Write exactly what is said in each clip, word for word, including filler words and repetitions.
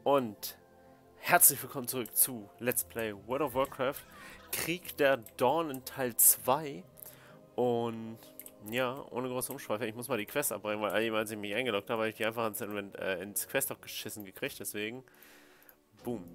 Und herzlich willkommen zurück zu Let's Play World of Warcraft Krieg der Dornen Teil zwei. Und ja, ohne große Umschweife, ich muss mal die Quest abbrechen, weil als ich mich eingeloggt habe, habe ich die einfach ins, äh, ins Quest auch geschissen gekriegt, deswegen boom.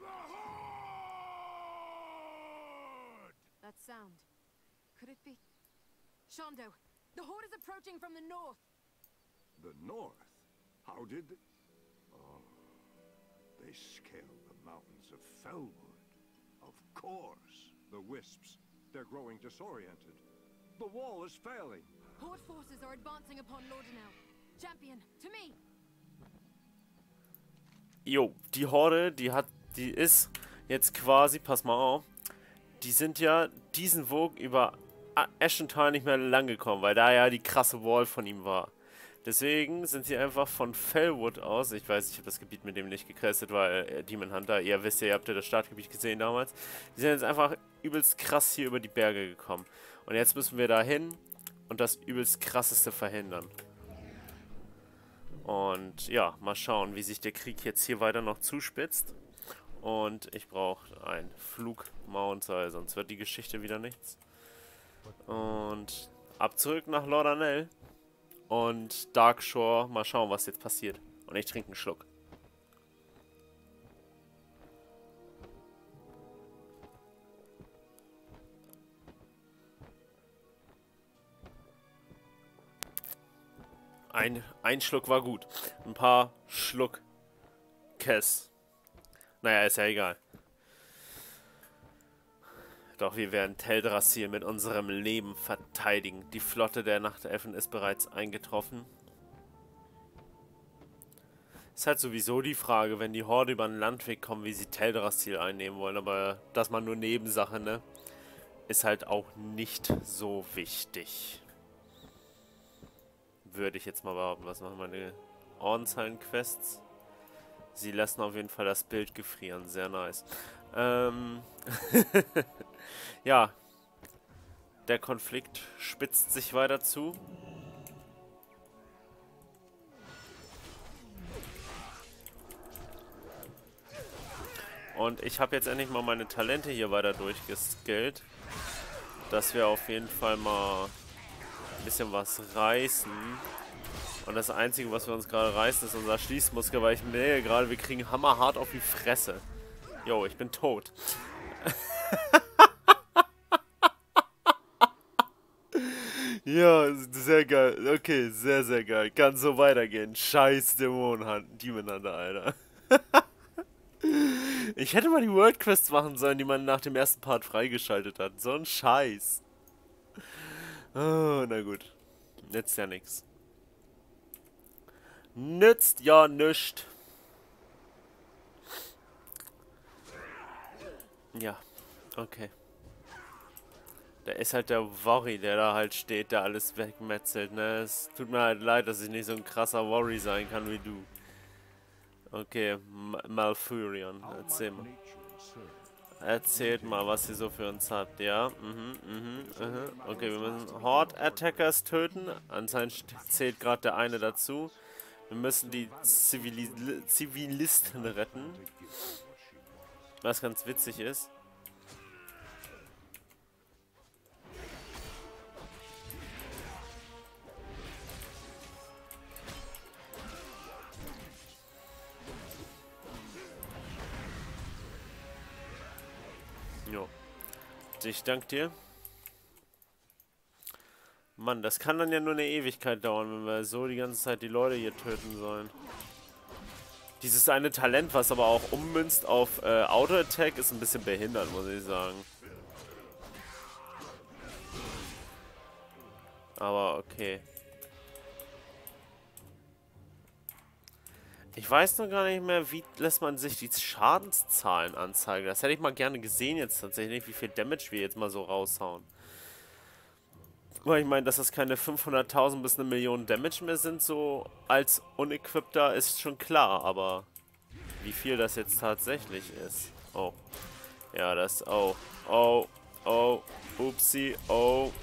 That sound. Could it be? Shondo, the horde is approaching from the north. The north? How did they... Oh, they scaled the mountains of Felwood. Of course. The wisps. They're growing disoriented. The wall is failing. Horde forces are advancing upon Lordanel. Champion, to me! Jo, die Horde, die hat, die ist jetzt quasi, pass mal auf, die sind ja diesen Weg über Ashental nicht mehr lang gekommen, weil da ja die krasse Wall von ihm war. Deswegen sind sie einfach von Felwood aus, ich weiß, ich habe das Gebiet mit dem nicht gecastet, weil äh, Demon Hunter, ihr wisst ja, ihr habt ja das Startgebiet gesehen damals. Die sind jetzt einfach übelst krass hier über die Berge gekommen. Und jetzt müssen wir da hin und das übelst krasseste verhindern. Und ja, mal schauen, wie sich der Krieg jetzt hier weiter noch zuspitzt. Und ich brauche ein Flugmount, weil sonst wird die Geschichte wieder nichts. Und ab zurück nach Lordanel. Und Darkshore, mal schauen, was jetzt passiert. Und ich trinke einen Schluck. Ein, ein Schluck war gut. Ein paar Schluck Kess. Naja, ist ja egal. Doch wir werden Teldrassil mit unserem Leben verteidigen. Die Flotte der Nachtelfen ist bereits eingetroffen. Ist halt sowieso die Frage, wenn die Horde über den Landweg kommen, wie sie Teldrassil einnehmen wollen. Aber das mal nur Nebensache, ne? Ist halt auch nicht so wichtig. Würde ich jetzt mal behaupten. Was machen meine Ordenshallen-Quests? Sie lassen auf jeden Fall das Bild gefrieren. Sehr nice. Ähm... ja, der Konflikt spitzt sich weiter zu. Und ich habe jetzt endlich mal meine Talente hier weiter durchgeskillt, dass wir auf jeden Fall mal ein bisschen was reißen. Und das Einzige, was wir uns gerade reißen, ist unser Schließmuskel, weil ich merke gerade, wir kriegen hammerhart auf die Fresse. Jo, ich bin tot. Ja, sehr geil. Okay, sehr, sehr geil. Kann so weitergehen. Scheiß Dämonenhand, Demon Hunter, Alter. Ich hätte mal die World Quests machen sollen, die man nach dem ersten Part freigeschaltet hat. So ein Scheiß. Oh, na gut. Nützt ja nix. Nützt ja nischt. Ja, okay. Da ist halt der Worry, der da halt steht, der alles wegmetzelt, ne? Es tut mir halt leid, dass ich nicht so ein krasser Worry sein kann wie du. Okay, M Malfurion, erzähl mal. Erzählt mal, was sie so für uns hat, ja? Mhm, mhm, mhm. Okay, wir müssen Horde-Attackers töten. Anscheinend zählt gerade der eine dazu. Wir müssen die Zivili Zivilisten retten. Was ganz witzig ist. Jo. Ich danke dir. Mann, das kann dann ja nur eine Ewigkeit dauern, wenn wir so die ganze Zeit die Leute hier töten sollen. Dieses eine Talent, was aber auch ummünzt auf äh, Auto-Attack, ist ein bisschen behindert, muss ich sagen. Aber okay. Ich weiß noch gar nicht mehr, wie lässt man sich die Schadenszahlen anzeigen. Das hätte ich mal gerne gesehen jetzt tatsächlich, wie viel Damage wir jetzt mal so raushauen. Weil ich meine, dass das keine fünfhunderttausend bis eine Million Damage mehr sind, so als unequippter, ist schon klar. Aber wie viel das jetzt tatsächlich ist. Oh. Ja, das... Oh. Oh. Oh. Upsi. Oh.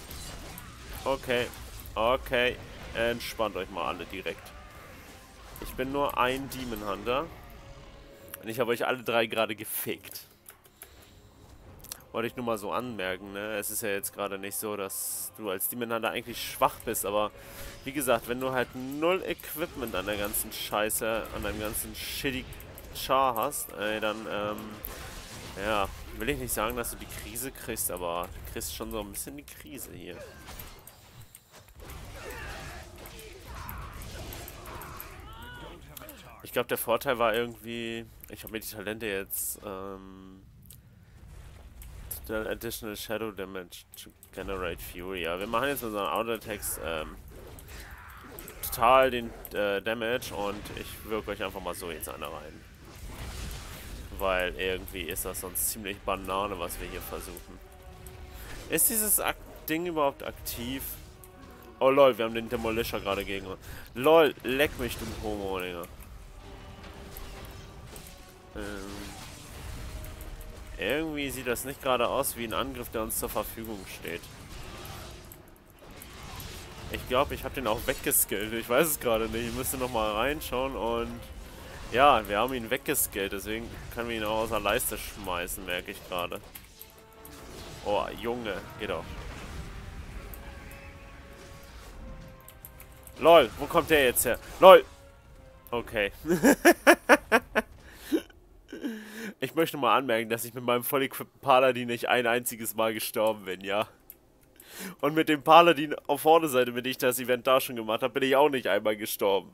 Okay. Okay. Entspannt euch mal alle direkt. Ich bin nur ein Demon Hunter. Und ich habe euch alle drei gerade gefickt. Wollte ich nur mal so anmerken, ne? Es ist ja jetzt gerade nicht so, dass du als Demon Hunter eigentlich schwach bist, aber wie gesagt, wenn du halt null Equipment an der ganzen Scheiße, an deinem ganzen shitty Char hast, ey, dann, ähm, ja, will ich nicht sagen, dass du die Krise kriegst, aber du kriegst schon so ein bisschen die Krise hier. Ich glaube, der Vorteil war irgendwie, ich habe mir die Talente jetzt, ähm, Additional Shadow Damage to Generate Fury. Ja, wir machen jetzt mit unseren Auto-Attacks ähm, total den äh, Damage und ich wirke euch einfach mal so jetzt eine rein. Weil irgendwie ist das sonst ziemlich Banane, was wir hier versuchen. Ist dieses Ak Ding überhaupt aktiv? Oh lol, wir haben den Demolisher gerade gegen uns. Lol, leck mich, du Homo, Digga. Ähm... Irgendwie sieht das nicht gerade aus wie ein Angriff, der uns zur Verfügung steht. Ich glaube, ich habe den auch weggeskillt. Ich weiß es gerade nicht. Ich müsste nochmal reinschauen und... Ja, wir haben ihn weggeskillt. Deswegen können wir ihn auch aus der Leiste schmeißen, merke ich gerade. Oh, Junge. Geht doch. LOL, wo kommt der jetzt her? LOL! Okay. Ich möchte mal anmerken, dass ich mit meinem voll equippten Paladin nicht ein einziges Mal gestorben bin, ja. Und mit dem Paladin auf Vorderseite, mit dem ich das Event da schon gemacht habe, bin ich auch nicht einmal gestorben.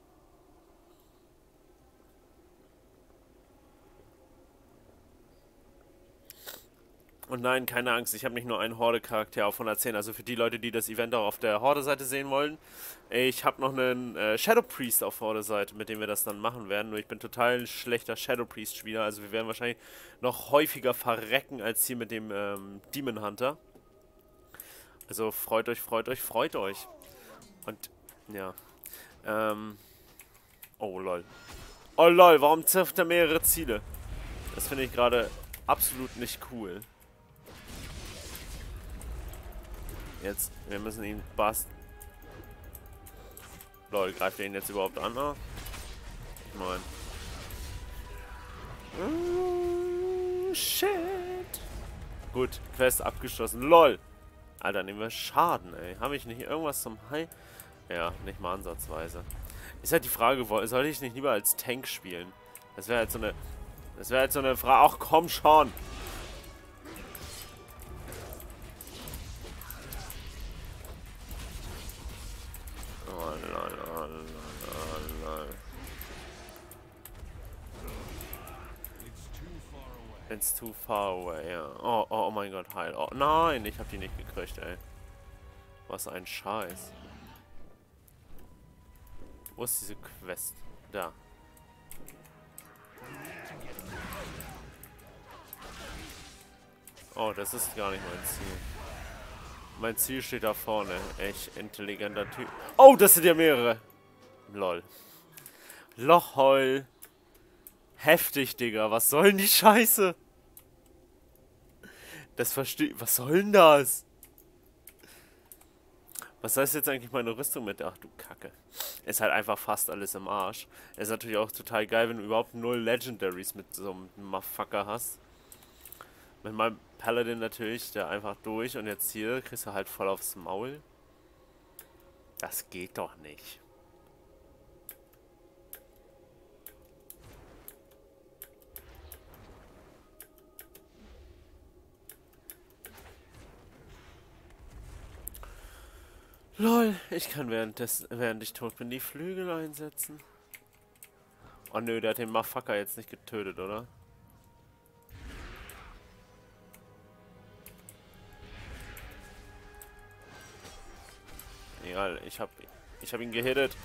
Und nein, keine Angst, ich habe nicht nur einen Horde-Charakter auf hundertzehn. Also für die Leute, die das Event auch auf der Horde-Seite sehen wollen. Ich habe noch einen äh, Shadow Priest auf Horde-Seite, mit dem wir das dann machen werden. Nur ich bin total ein schlechter Shadow Priest-Spieler. Also wir werden wahrscheinlich noch häufiger verrecken als hier mit dem ähm, Demon Hunter. Also freut euch, freut euch, freut euch. Und, ja. Ähm. Oh, lol. Oh, lol, warum trifft er mehrere Ziele? Das finde ich gerade absolut nicht cool. Jetzt, wir müssen ihn bast. Lol, greift er ihn jetzt überhaupt an? Ah? Ich mein. Oh, shit. Gut, Quest abgeschlossen. Lol. Alter, nehmen wir Schaden, ey. Habe ich nicht irgendwas zum Heil? Ja, nicht mal ansatzweise. Ist halt die Frage, soll ich nicht lieber als Tank spielen? Das wäre halt so eine. Das wäre halt so eine Frage. Ach komm schon! It's too far away, ja. Oh, oh, oh mein Gott, heil. Oh nein, ich hab die nicht gekriegt, ey. Was ein Scheiß. Wo ist diese Quest? Da. Oh, das ist gar nicht mein Ziel. Mein Ziel steht da vorne. Echt intelligenter Typ. Oh, das sind ja mehrere. Lol. Lochheul. Heftig, Digga. Was soll denn die Scheiße? Das verstehe... Was soll denn das? Was heißt jetzt eigentlich meine Rüstung mit? Ach du Kacke. Ist halt einfach fast alles im Arsch. Ist natürlich auch total geil, wenn du überhaupt null Legendaries mit so einem Motherfucker hast. Mit meinem Paladin natürlich, der einfach durch. Und jetzt hier kriegst du halt voll aufs Maul. Das geht doch nicht. Lol, ich kann während, des, während ich tot bin die Flügel einsetzen. Oh nö, der hat den Motherfucker jetzt nicht getötet, oder? Egal, ich hab, ich hab ihn gehittet.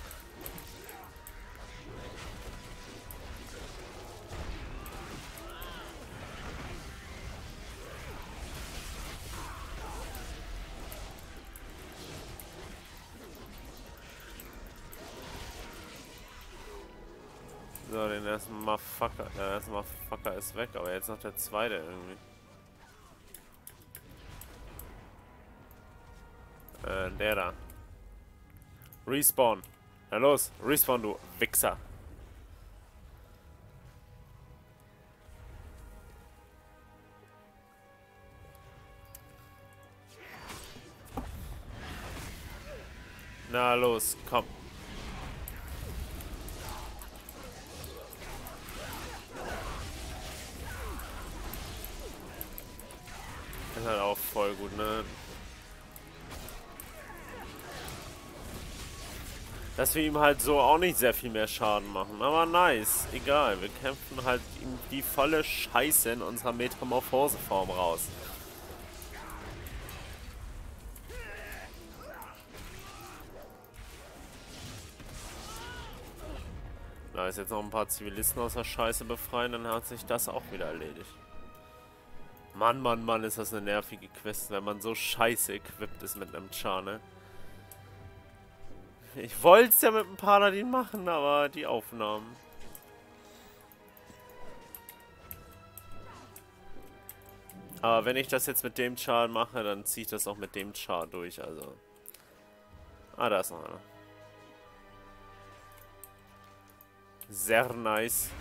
So, den ersten Motherfucker, der erste Motherfucker ist weg, aber jetzt noch der zweite irgendwie. Äh, der da. Respawn. Na los, respawn, du Wichser. Na los, komm. Ist halt auch voll gut, ne? Dass wir ihm halt so auch nicht sehr viel mehr Schaden machen. Aber nice. Egal. Wir kämpfen halt ihm die volle Scheiße in unserer Metamorphose-Form raus. Da ist jetzt noch ein paar Zivilisten aus der Scheiße befreien, dann hat sich das auch wieder erledigt. Mann, Mann, Mann, ist das eine nervige Quest, wenn man so scheiße equipped ist mit einem Char, ne? Ich wollte es ja mit dem Paladin machen, aber die Aufnahmen. Aber wenn ich das jetzt mit dem Char mache, dann ziehe ich das auch mit dem Char durch, also. Ah, da ist noch einer. Sehr nice.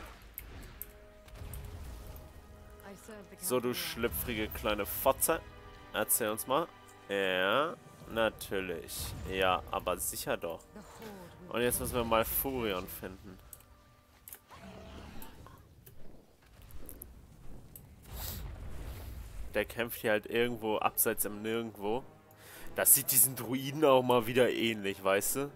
So, du schlüpfrige kleine Fotze. Erzähl uns mal. Ja, natürlich. Ja, aber sicher doch. Und jetzt müssen wir mal Furion finden. Der kämpft hier halt irgendwo abseits im Nirgendwo. Das sieht diesen Druiden auch mal wieder ähnlich, weißt du?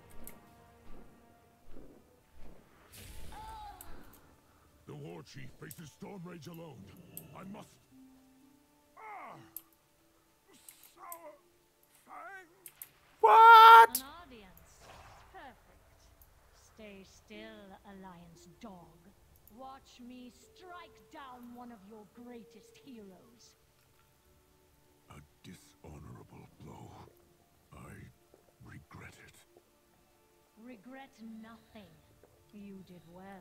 The war chief faces Stormrage alone. I must. Ah! Sour Fang! What? An audience. Perfect. Stay still, Alliance dog. Watch me strike down one of your greatest heroes. A dishonorable blow. I regret it. Regret nothing. You did well.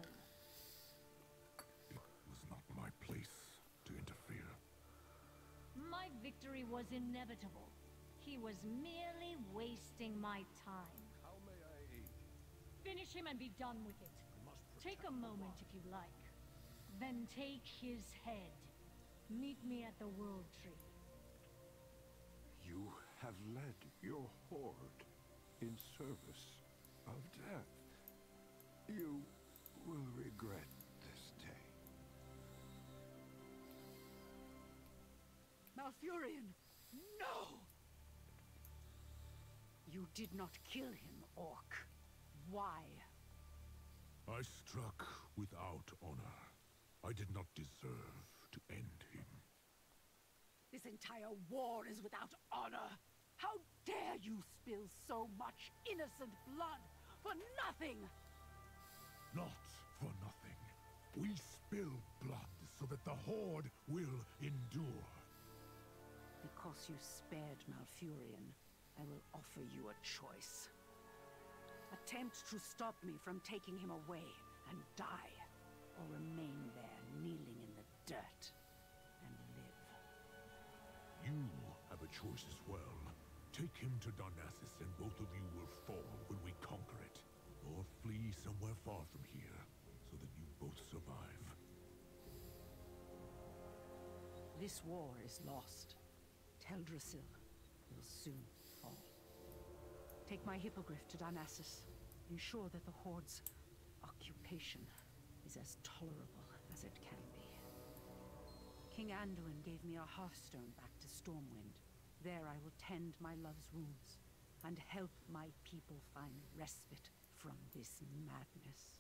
It was not my place to interfere. My victory was inevitable. He was merely wasting my time. How may I aid? Finish him and be done with it. Take a moment if you like. Then take his head. Meet me at the World Tree. You have led your horde in service of death. You will regret this day. Malfurion! No! You did not kill him, Orc. Why? I struck without honor. I did not deserve to end him. This entire war is without honor. How dare you spill so much innocent blood for nothing? Not for nothing. We spill blood so that the Horde will endure. Because you spared Malfurion, I will offer you a choice. Attempt to stop me from taking him away and die, or remain there kneeling in the dirt and live. You have a choice as well. Take him to Darnassus and both of you will fall when we conquer it. Or flee somewhere far from here, so that you both survive. This war is lost. Teldrassil will soon fall. Take my hippogriff to Darnassus. Ensure that the Horde's occupation is as tolerable as it can be. King Anduin gave me a hearthstone back to Stormwind. There I will tend my love's wounds and help my people find respite from this madness.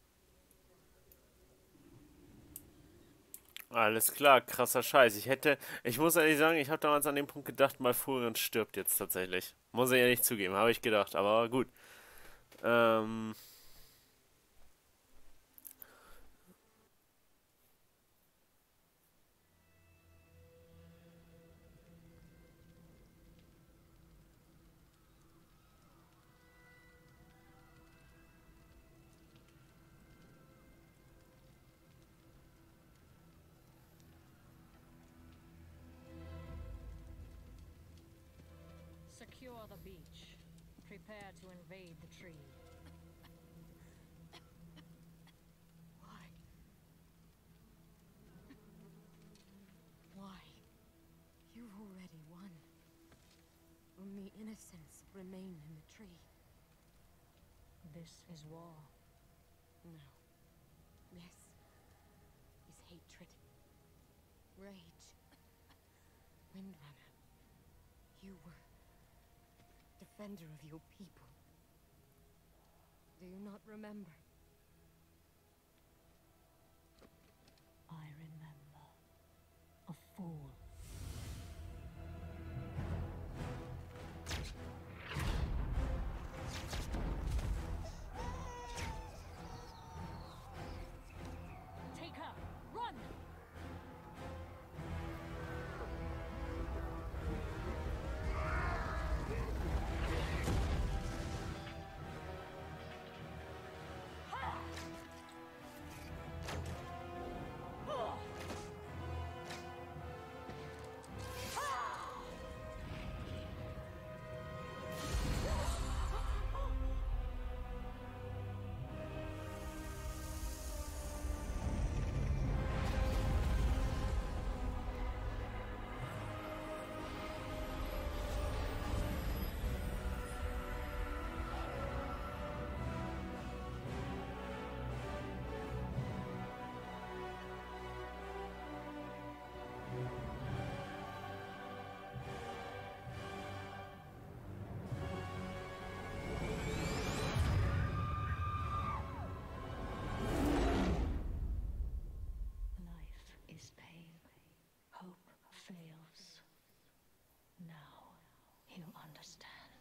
Alles klar, krasser Scheiß. Ich hätte, ich muss ehrlich sagen, ich habe damals an dem Punkt gedacht, Malfurion stirbt jetzt tatsächlich. Muss ich ehrlich zugeben, habe ich gedacht, aber gut. Ähm... Secure the beach. Prepare to invade the tree. Why? Why? You've already won. Only innocent innocents remain in the tree. This is war. No. This is hatred. Rage. Windrunner, you were defender of your people. Do you not remember? I remember. A fool. Take her! Run! Fails. Now you understand.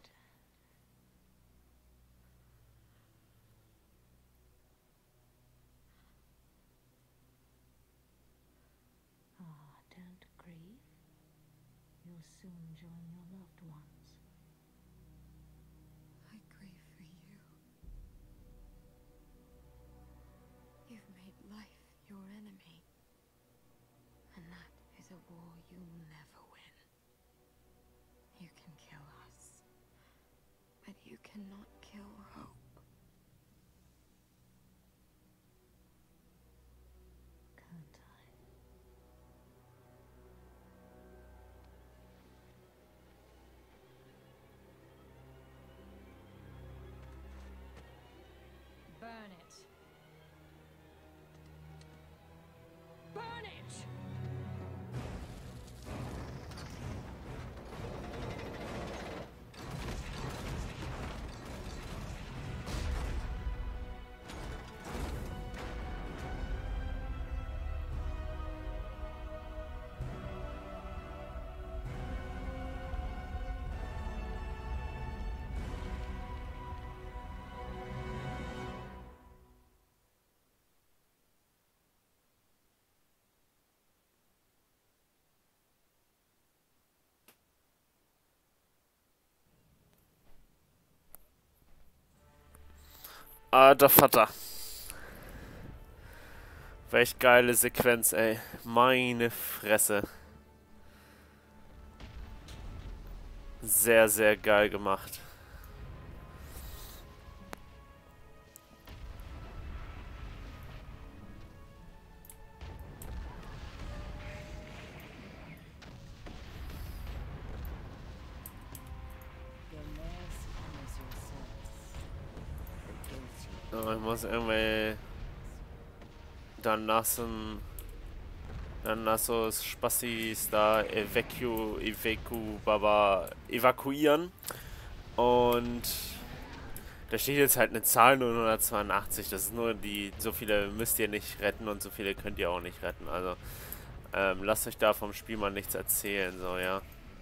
Ah, don't grieve. You'll soon join your loved ones. I grieve for you. You've made life your enemy. And that is a war you'll never win. You can kill us, but you cannot kill hope. Can't I? Burn it. Burn it! Alter Vater. Welch geile Sequenz, ey. Meine Fresse. Sehr, sehr geil gemacht. So, ich muss irgendwie dann lassen, dann lass uns Spassis da evacu, evacu, baba, evakuieren. Und da steht jetzt halt eine Zahl neunhundertzweiundachtzig. Das ist nur die, so viele müsst ihr nicht retten und so viele könnt ihr auch nicht retten. Also ähm, lasst euch da vom Spiel mal nichts erzählen, so, ja.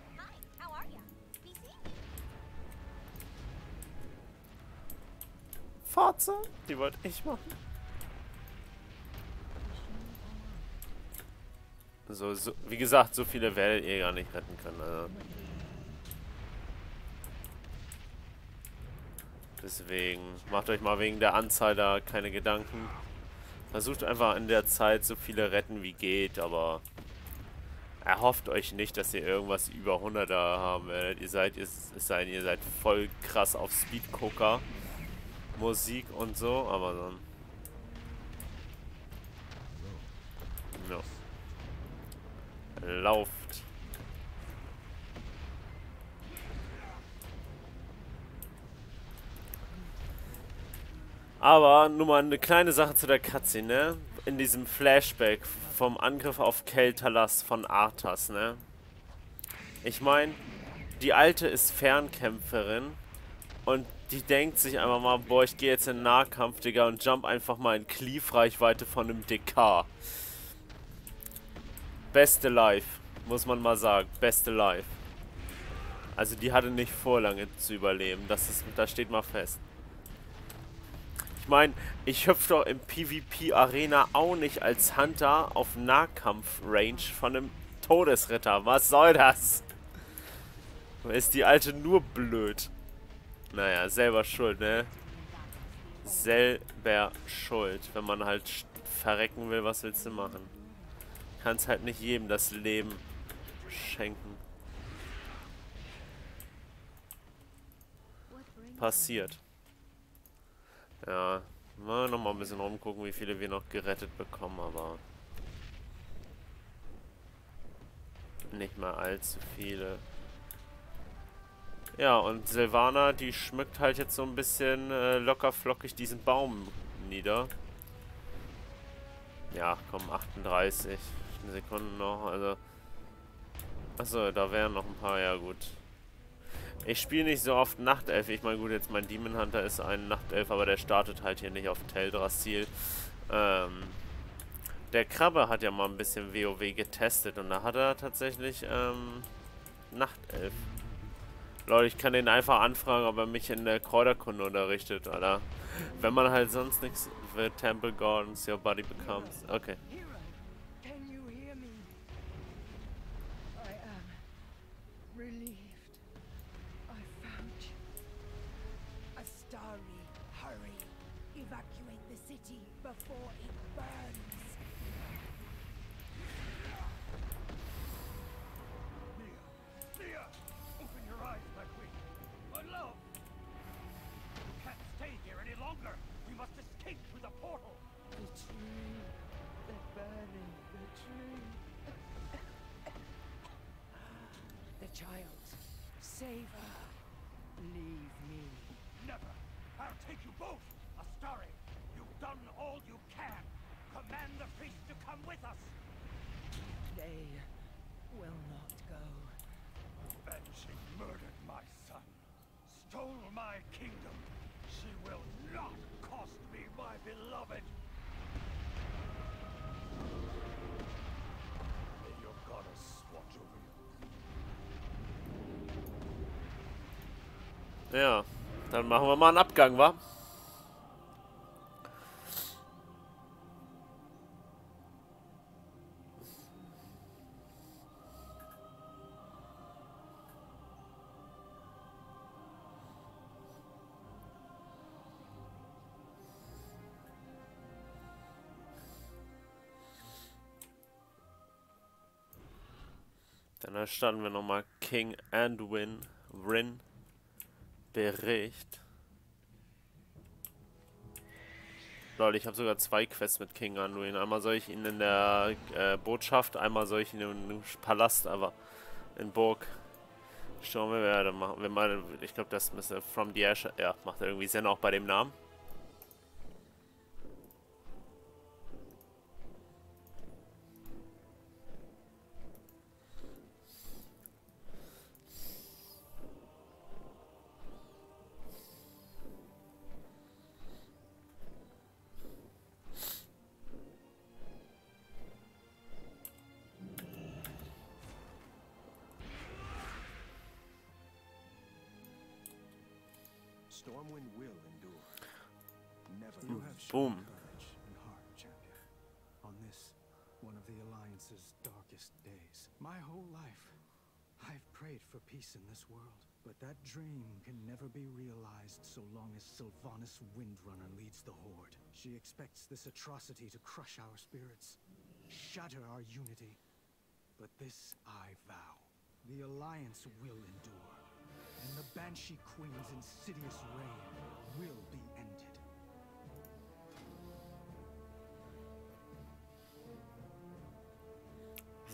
Forza, die wollte ich machen. So, so, wie gesagt, so viele werdet ihr gar nicht retten können. Also. Deswegen, macht euch mal wegen der Anzahl da keine Gedanken. Versucht einfach in der Zeit so viele retten wie geht, aber erhofft euch nicht, dass ihr irgendwas über hunderter haben werdet. Ihr seid, es sei denn, ihr seid voll krass auf Speedgucker. Musik und so, aber dann. No. Lauft. Aber nur mal eine kleine Sache zu der Cutscene, ne? In diesem Flashback vom Angriff auf Keltalas von Arthas, ne? Ich meine, die Alte ist Fernkämpferin und die denkt sich einfach mal, boah, ich gehe jetzt in den Nahkampf, Digga, und jump einfach mal in Cleave-Reichweite von einem D K. Beste Life, muss man mal sagen. Beste Life. Also die hatte nicht vor, lange zu überleben. Das ist, das steht mal fest. Ich meine, ich hüpfe doch im PvP-Arena auch nicht als Hunter auf Nahkampf-Range von einem Todesritter. Was soll das? Ist die Alte nur blöd. Naja, selber schuld, ne? Selber schuld. Wenn man halt verrecken will, was willst du machen? Kannst halt nicht jedem das Leben schenken. Passiert. Ja, mal noch mal ein bisschen rumgucken, wie viele wir noch gerettet bekommen, aber nicht mal allzu viele. Ja, und Sylvana, die schmückt halt jetzt so ein bisschen äh, locker flockig diesen Baum nieder. Ja, komm, achtunddreißig Sekunden noch, also... Achso, da wären noch ein paar, ja gut. Ich spiele nicht so oft Nachtelf. Ich meine, gut, jetzt mein Demon Hunter ist ein Nachtelf, aber der startet halt hier nicht auf Teldrassil. Ähm, der Krabbe hat ja mal ein bisschen WoW getestet und da hat er tatsächlich ähm, Nachtelf. Leute, ich kann den einfach anfragen, ob er mich in der Kräuterkunde unterrichtet, oder? Wenn man halt sonst nichts für Temple Gardens your body becomes. Okay. Before it burns. Mia! Mia! Open your eyes, my queen! My love! We can't stay here any longer! We must escape through the portal! The tree. The burning. The tree. The child. Save her. Leave me. Never! I'll take you both! Astari! You've done all you can! Command the priest to come with us! They will not go. And she murdered my son, stole my kingdom. She will not cost me my beloved. May your goddess watch over you. Ja, dann machen wir mal einen Abgang, wa? Dann erstatten wir nochmal King Anduin Wrynn Bericht. Leute, ich habe sogar zwei Quests mit King Anduin. Einmal soll ich ihn in der äh, Botschaft, einmal soll ich ihn im Palast, aber in Burg. Schauen wir, wer da machen. Wir mal, ich glaube, das müsste From the Ash. Ja, macht er irgendwie Sinn auch bei dem Namen. Stormwind will endure. Never You lose. have shown Boom. courage and heart, champion. On this, one of the Alliance's darkest days. My whole life, I've prayed for peace in this world. But that dream can never be realized so long as Sylvanas Windrunner leads the Horde. She expects this atrocity to crush our spirits, shatter our unity. But this I vow. The Alliance will endure. And the Banshee Queen's insidious reign will be ended.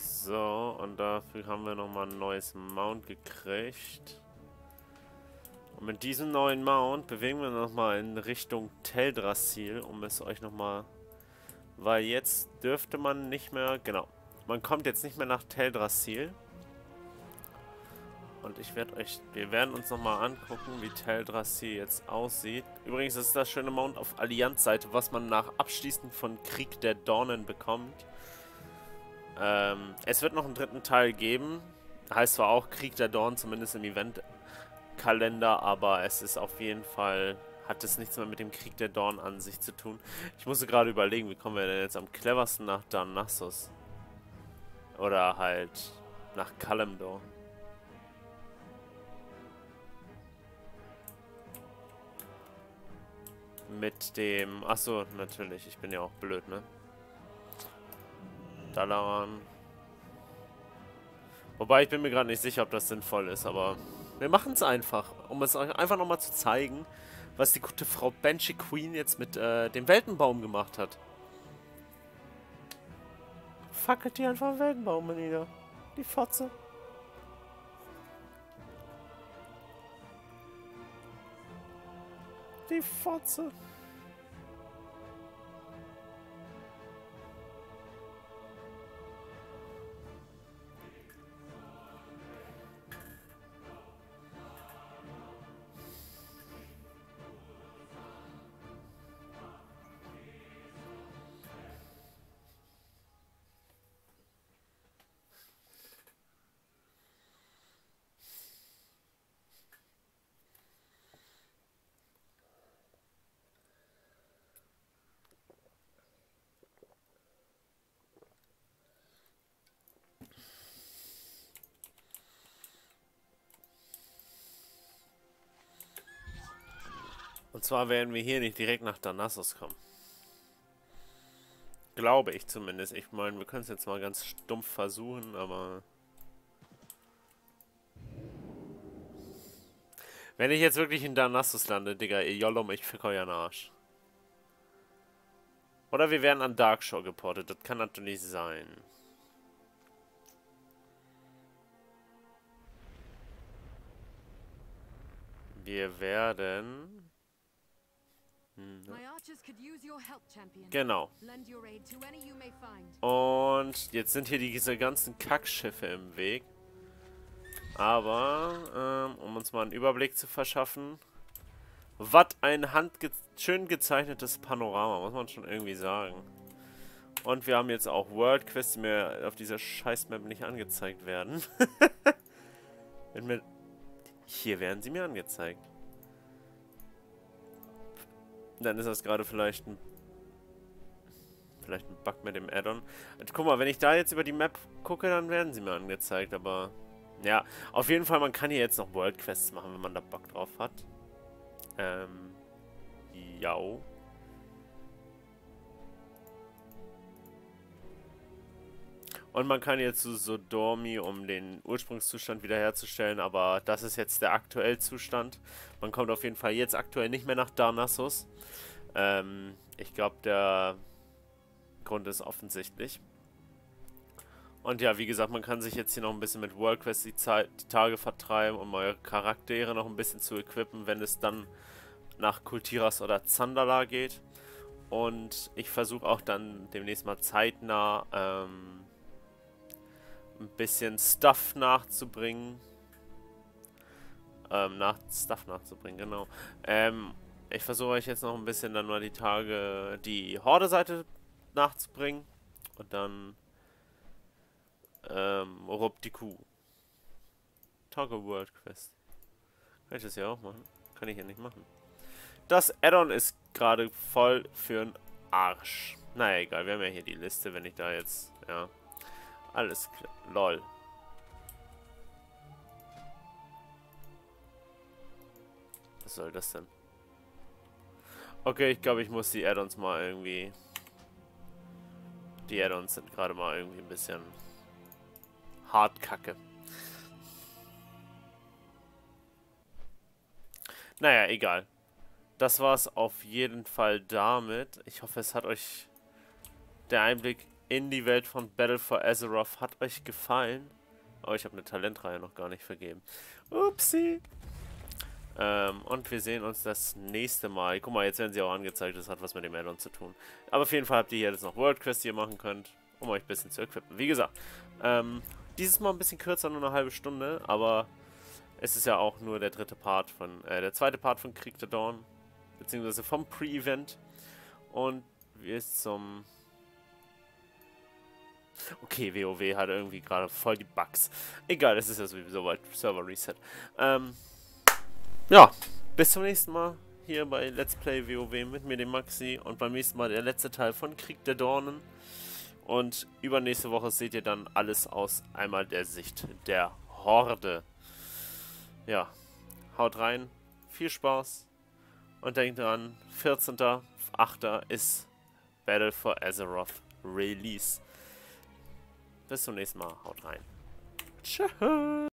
So, und dafür haben wir nochmal ein neues Mount gekriegt. Und mit diesem neuen Mount bewegen wir nochmal in Richtung Teldrassil, um es euch nochmal... Weil jetzt dürfte man nicht mehr... Genau. Man kommt jetzt nicht mehr nach Teldrassil. Und ich werde euch... Wir werden uns nochmal angucken, wie Teldrassil jetzt aussieht. Übrigens ist das schöne Mount auf Allianz-Seite, was man nach Abschließen von Krieg der Dornen bekommt. Ähm, es wird noch einen dritten Teil geben. Heißt zwar auch Krieg der Dornen, zumindest im Eventkalender, aber es ist auf jeden Fall... Hat es nichts mehr mit dem Krieg der Dornen an sich zu tun. Ich musste gerade überlegen, wie kommen wir denn jetzt am cleversten nach Darnassus? Oder halt nach Kalimdor. Mit dem... Achso, natürlich. Ich bin ja auch blöd, ne? Dalaran. Wobei, ich bin mir gerade nicht sicher, ob das sinnvoll ist, aber... Wir machen es einfach, um es euch einfach nochmal zu zeigen, was die gute Frau Banshee Queen jetzt mit äh, dem Weltenbaum gemacht hat. Fackelt die einfach Weltenbaum nieder. Die Fotze. Die Fotze. Und zwar werden wir hier nicht direkt nach Darnassus kommen. Glaube ich zumindest. Ich meine, wir können es jetzt mal ganz stumpf versuchen, aber... Wenn ich jetzt wirklich in Darnassus lande, Digga, ihr Jollum, ich fick euren Arsch. Oder wir werden an Darkshore geportet. Das kann natürlich sein. Wir werden... Genau. Und jetzt sind hier diese ganzen Kackschiffe im Weg. Aber, ähm, um uns mal einen Überblick zu verschaffen, was ein handge schön gezeichnetes Panorama, muss man schon irgendwie sagen. Und wir haben jetzt auch World Quests, die mir auf dieser Scheiß-Map nicht angezeigt werden. Wenn mir hier werden sie mir angezeigt. Dann ist das gerade vielleicht ein vielleicht ein Bug mit dem Add-on. Guck mal, wenn ich da jetzt über die Map gucke, dann werden sie mir angezeigt, aber ja, auf jeden Fall, man kann hier jetzt noch World Quests machen, wenn man da Bock drauf hat. Ähm, ja. Und man kann jetzt zu Sodormi, um den Ursprungszustand wiederherzustellen, aber das ist jetzt der aktuelle Zustand. Man kommt auf jeden Fall jetzt aktuell nicht mehr nach Darnassus. Ähm, ich glaube, der Grund ist offensichtlich. Und ja, wie gesagt, man kann sich jetzt hier noch ein bisschen mit World Quest die, Zeit, die Tage vertreiben, um eure Charaktere noch ein bisschen zu equippen, wenn es dann nach Kultiras oder Zandala geht. Und ich versuche auch dann demnächst mal zeitnah ähm, ein bisschen Stuff nachzubringen. Ähm, nach Stuff nachzubringen, genau. Ähm, ich versuche euch jetzt noch ein bisschen dann mal die Tage die Horde-Seite nachzubringen. Und dann ähm, Rob die Kuh. Toggle World Quest. Kann ich das ja auch machen? Kann ich ja nicht machen. Das Add-on ist gerade voll für'n Arsch. Naja, egal. Wir haben ja hier die Liste, wenn ich da jetzt... Ja. Alles klar. Lol. Was soll das denn? Okay, ich glaube, ich muss die Add-ons mal irgendwie... Die Add-ons sind gerade mal irgendwie ein bisschen... hart kacke. Naja, egal. Das war's auf jeden Fall damit. Ich hoffe, es hat euch... Der Einblick in die Welt von Battle for Azeroth hat euch gefallen. Oh, ich habe eine Talentreihe noch gar nicht vergeben. Upsi. Ähm, und wir sehen uns das nächste Mal. Guck mal, jetzt werden sie auch angezeigt, das hat was mit dem Add-on zu tun. Aber auf jeden Fall habt ihr hier jetzt noch World Quest, die ihr machen könnt, um euch ein bisschen zu equippen. Wie gesagt, ähm, dieses Mal ein bisschen kürzer, nur eine halbe Stunde, aber es ist ja auch nur der dritte Part von, äh, der zweite Part von Krieg der Dawn, beziehungsweise vom Pre-Event. Und wir ist zum... Okay, WoW hat irgendwie gerade voll die Bugs. Egal, es ist ja sowieso bald Server Reset. Ähm, ja, bis zum nächsten Mal hier bei Let's Play WoW mit mir, dem Maxi. Und beim nächsten Mal der letzte Teil von Krieg der Dornen. Und übernächste Woche seht ihr dann alles aus einmal der Sicht der Horde. Ja, haut rein, viel Spaß und denkt dran, vierzehnter achter ist Battle for Azeroth Release. Bis zum nächsten Mal, haut rein. Tschüss.